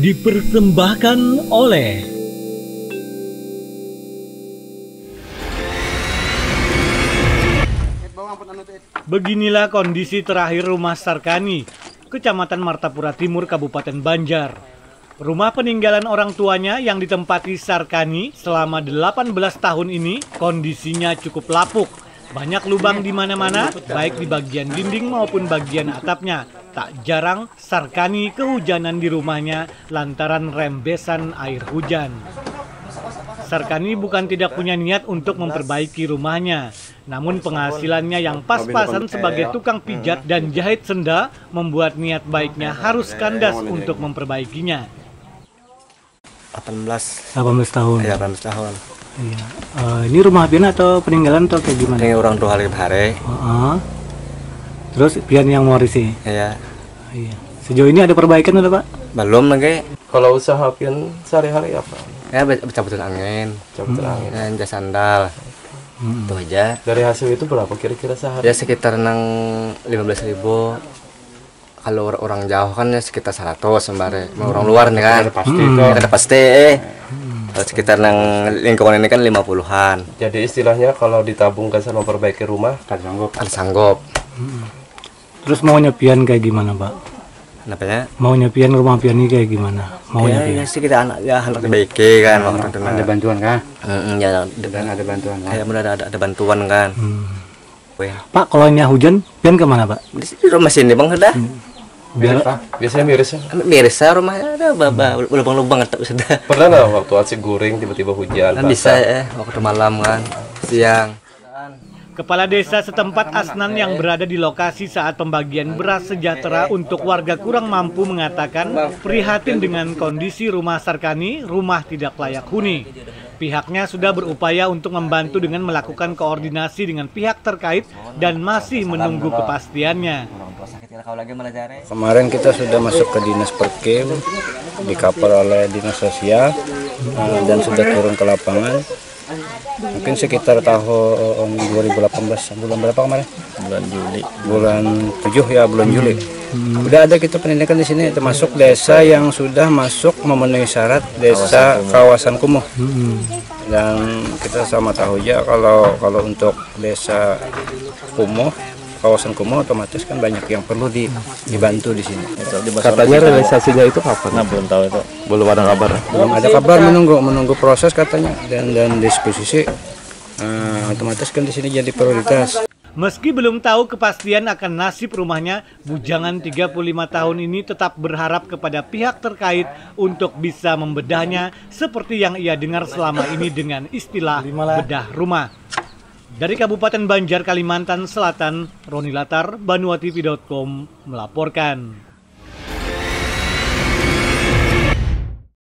dipersembahkan oleh Beginilah kondisi terakhir rumah Sarkani, Kecamatan Martapura Timur, Kabupaten Banjar. Rumah peninggalan orang tuanya yang ditempati Sarkani selama 18 tahun ini kondisinya cukup lapuk. Banyak lubang di mana-mana, baik di bagian dinding maupun bagian atapnya. Tak jarang Sarkani kehujanan di rumahnya lantaran rembesan air hujan. Sarkani bukan tidak punya niat untuk memperbaiki rumahnya. Namun penghasilannya yang pas-pasan sebagai tukang pijat dan jahit senda membuat niat baiknya harus kandas untuk memperbaikinya. 18 tahun. Ya, 18 tahun. Iya. Ini rumah pian atau peninggalan atau kayak gimana? Ini orang tua hari hari. Terus pian yang mau risi? Iya. Iya. Sejauh ini ada perbaikan udah Pak? Belum lagi. Kalau usaha pian sehari-hari apa? Ya, cabutan angin. Cabutan angin. Jas sandal. Itu aja. Dari hasil itu berapa kira-kira sehari? Ya sekitar 15.000. Kalau orang jauh kan ya sekitar 100 sembari. Orang luar nih kan. Ada pasti. Sekitar lingkungan ini kan 50-an. Jadi istilahnya kalau ditabungkan sama perbaiki rumah kan sanggup. Terus maunya pian kayak gimana Pak? Kenapanya? Maunya pian rumah pian ini kayak gimana? Maunya pian? Ya sih kita anak perbaiki kan. Ada bantuan kan? Ya, Dan ada bantuan kan? Ya benar ada bantuan kan. Pak, kalau hujan pian kemana Pak? Di rumah sini bang sudah. Biar biasanya miris ya? Miris ya rumahnya ada lubang-lubang sudah. Pernah nggak waktu asyik goreng tiba-tiba hujan? Bisa ya waktu malam kan siang. Kepala desa setempat Asnan yang berada di lokasi saat pembagian beras sejahtera untuk warga kurang mampu mengatakan prihatin dengan kondisi rumah Sarkani, rumah tidak layak huni. Pihaknya sudah berupaya untuk membantu dengan melakukan koordinasi dengan pihak terkait dan masih menunggu kepastiannya. Kemarin kita sudah masuk ke dinas Perkim, dikapal oleh dinas sosial dan sudah turun ke lapangan. Mungkin sekitar tahun 2018, bulan berapa kemarin? Bulan Juli. Bulan 7 ya, bulan Juli. Udah ada kita penindakan di sini, termasuk desa yang sudah masuk memenuhi syarat desa kawasan kumuh. Dan kita sama tahu ya kalau untuk desa kumuh, kawasan kumuh otomatis kan banyak yang perlu dibantu di sini. Katanya realisasinya itu kapan? Nah, belum tahu itu. Belum ada kabar. Belum ada kabar, menunggu proses katanya dan disposisi otomatis kan di sini jadi prioritas. Meski belum tahu kepastian akan nasib rumahnya, bujangan 35 tahun ini tetap berharap kepada pihak terkait untuk bisa membedahnya seperti yang ia dengar selama ini dengan istilah bedah rumah. Dari Kabupaten Banjar, Kalimantan Selatan, Roni Latar, BanuaTV.com melaporkan.